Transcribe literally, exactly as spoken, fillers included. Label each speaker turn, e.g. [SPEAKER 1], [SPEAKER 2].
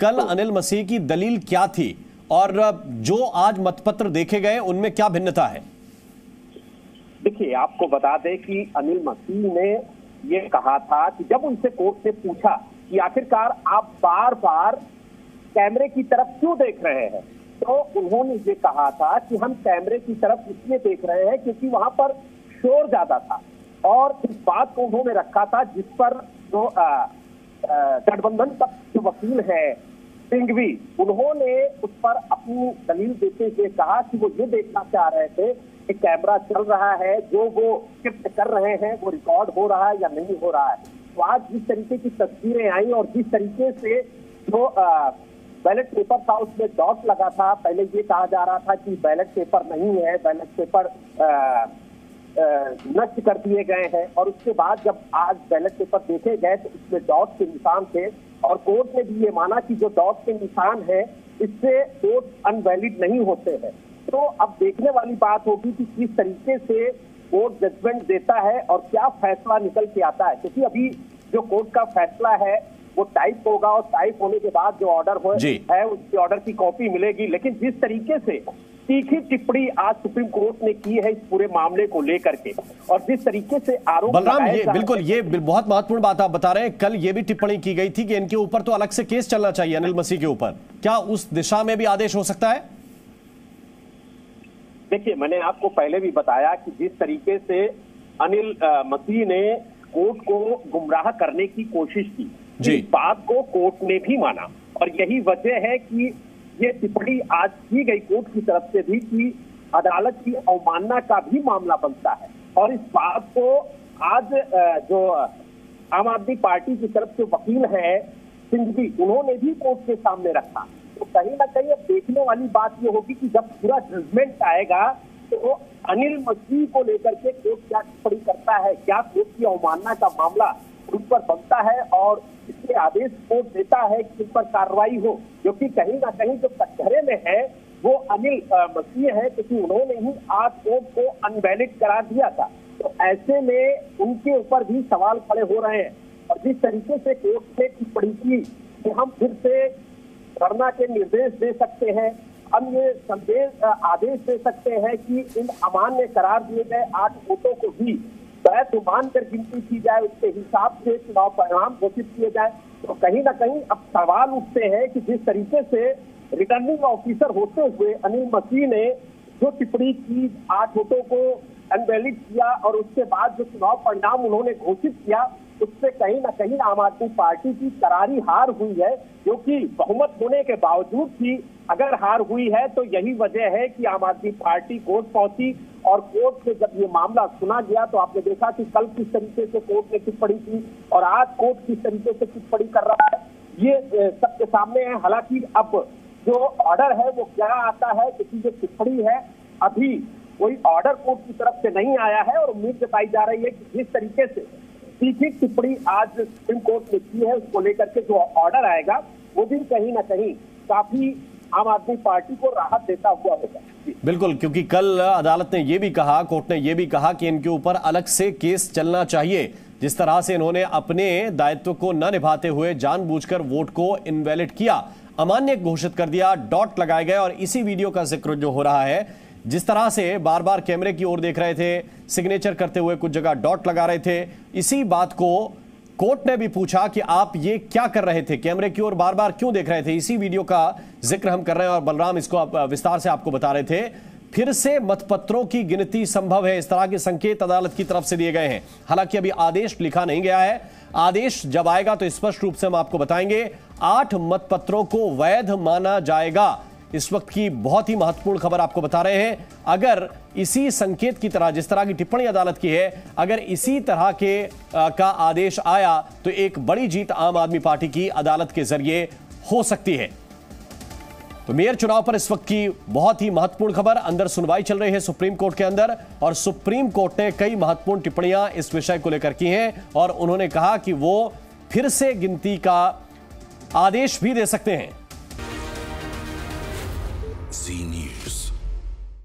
[SPEAKER 1] कल अनिल मसीह की दलील क्या थी और जो आज मतपत्र देखे गए उनमें क्या भिन्नता है?
[SPEAKER 2] देखिए, आपको बता दें कि अनिल मसीह ने ये कहा था कि जब उनसे कोर्ट से पूछा कि आखिरकार आप बार बार कैमरे की तरफ क्यों देख रहे हैं, तो उन्होंने ये कहा था कि हम कैमरे की तरफ इसलिए देख रहे हैं क्योंकि वहां पर शोर ज्यादा था। और इस बात को उन्होंने रखा था जिस पर जो गठबंधन पक्ष के वकील है सिंघवी, उन्होंने उस पर अपनी दलील देते हुए कहा कि वो ये देखना चाह रहे थे कि कैमरा चल रहा है, जो वो शिफ्ट कर रहे हैं वो रिकॉर्ड हो रहा है या नहीं हो रहा है। तो आज जिस तरीके की तस्वीरें आई और जिस तरीके से जो बैलेट पेपर था उसमें डॉट लगा था, पहले ये कहा जा रहा था कि बैलेट पेपर नहीं है, बैलेट पेपर नष्ट कर दिए गए हैं, और उसके बाद जब आज बैलेट पेपर देखे गए तो उसमें डॉट के निशान थे और कोर्ट ने भी ये माना कि जो डॉट के निशान है इससे वोट अनवैलिड नहीं होते हैं। तो अब देखने वाली बात होगी कि किस तरीके से कोर्ट जजमेंट देता है और क्या फैसला निकल के आता है, क्योंकि अभी जो कोर्ट का फैसला है वो टाइप होगा और टाइप होने के बाद जो ऑर्डर हो है उसके ऑर्डर की कॉपी मिलेगी। लेकिन जिस तरीके से तीखी टिप्पणी आज सुप्रीम कोर्ट ने की है इस पूरे मामले को लेकर के और जिस तरीके से आरोप
[SPEAKER 1] बलराम, ये बिल्कुल ये बहुत महत्वपूर्ण बात आप बता रहे हैं। कल ये भी टिप्पणी की गई थी कि इनके ऊपर तो अलग से केस चलना चाहिए, अनिल मसीह के ऊपर। क्या उस दिशा में भी आदेश हो सकता है?
[SPEAKER 2] देखिए, मैंने आपको पहले भी बताया कि जिस तरीके से अनिल मसीह ने कोर्ट को गुमराह करने की कोशिश की, इस बात को कोर्ट ने भी माना और यही वजह है कि ये टिप्पणी आज की गई कोर्ट की तरफ से भी कि अदालत की अवमानना का भी मामला बनता है। और इस बात को आज जो आम आदमी पार्टी की तरफ से वकील है सिंघवी, उन्होंने भी कोर्ट के सामने रखा। तो कहीं ना कहीं अब देखने वाली बात ये होगी कि जब पूरा जजमेंट आएगा तो अनिल मसीह को लेकर के कोर्ट क्या टिप्पणी करता है, क्या कोर्ट की अवमानना का मामला उन पर बनता है और इसके आदेश कोर्ट देता है कि इन पर कार्रवाई हो, क्योंकि कहीं ना कहीं जो कटघरे में है वो अनिल मसीह है, क्योंकि उन्होंने ही आज कोर्ट को अनवैलिड करार दिया था। तो ऐसे में उनके ऊपर भी सवाल खड़े हो रहे हैं और जिस तरीके से कोर्ट ने टिप्पणी की कि हम फिर से धरना के निर्देश दे सकते हैं, हम ये संदेश आदेश दे सकते हैं कि इन अमान्य करार दिए गए आठ वोटों को भी वैध मानकर गिनती की जाए, उसके हिसाब से चुनाव परिणाम घोषित किए जाए। तो कहीं ना कहीं अब सवाल उठते हैं कि जिस तरीके से रिटर्निंग ऑफिसर होते हुए अनिल मसीह ने जो टिप्पणी की, आठ वोटों को अनवैलिड किया और उसके बाद जो चुनाव परिणाम उन्होंने घोषित किया, उससे कहीं ना कहीं आम आदमी पार्टी की करारी हार हुई है, जो कि बहुमत होने के बावजूद भी अगर हार हुई है तो यही वजह है कि आम आदमी पार्टी कोर्ट पहुंची और कोर्ट से जब ये मामला सुना गया तो आपने देखा कि कल किस तरीके से कोर्ट ने टिप्पणी की और आज कोर्ट किस तरीके से टिप्पणी कर रहा है, ये सबके सामने है। हालांकि अब जो ऑर्डर है वो क्या आता है, क्योंकि जो टिप्पणी है अभी कोई ऑर्डर कोर्ट की तरफ से नहीं आया है और उम्मीद जताई जा रही है कि जिस तरीके से तीखी टिप्पणी आज सुप्रीम कोर्ट ने की है उसको लेकर के जो ऑर्डर आएगा वो भी कहीं ना कहीं काफी आम आदमी पार्टी को राहत देता हुआ होगा।
[SPEAKER 1] बिल्कुल, क्योंकि कल अदालत ने यह भी कहा, कोर्ट ने यह भी कहा कि इनके ऊपर अलग से केस चलना चाहिए। जिस तरह से इन्होंने अपने दायित्व को न निभाते हुए जानबूझकर वोट को इनवैलिड किया, अमान्य घोषित कर दिया, डॉट लगाए गए। और इसी वीडियो का जिक्र जो हो रहा है, जिस तरह से बार बार कैमरे की ओर देख रहे थे, सिग्नेचर करते हुए कुछ जगह डॉट लगा रहे थे, इसी बात को कोर्ट ने भी पूछा कि आप ये क्या कर रहे थे, कैमरे की ओर बार बार क्यों देख रहे थे। इसी वीडियो का जिक्र हम कर रहे हैं और बलराम इसको आप विस्तार से आपको बता रहे थे। फिर से मतपत्रों की गिनती संभव है, इस तरह के संकेत अदालत की तरफ से दिए गए हैं। हालांकि अभी आदेश लिखा नहीं गया है, आदेश जब आएगा तो स्पष्ट रूप से हम आपको बताएंगे। आठ मतपत्रों को वैध माना जाएगा, इस वक्त की बहुत ही महत्वपूर्ण खबर आपको बता रहे हैं। अगर इसी संकेत की तरह, जिस तरह की टिप्पणी अदालत की है, अगर इसी तरह के आ, का आदेश आया तो एक बड़ी जीत आम आदमी पार्टी की अदालत के जरिए हो सकती है। तो मेयर चुनाव पर इस वक्त की बहुत ही महत्वपूर्ण खबर, अंदर सुनवाई चल रही है सुप्रीम कोर्ट के अंदर और सुप्रीम कोर्ट ने कई महत्वपूर्ण टिप्पणियां इस विषय को लेकर की हैं और उन्होंने कहा कि वो फिर से गिनती का आदेश भी दे सकते हैं।